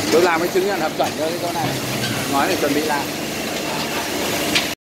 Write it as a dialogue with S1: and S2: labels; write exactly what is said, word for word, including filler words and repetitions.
S1: Tôi làm cái chứng nhận hợp chuẩn cho cái chỗ này, nói là chuẩn bị làm.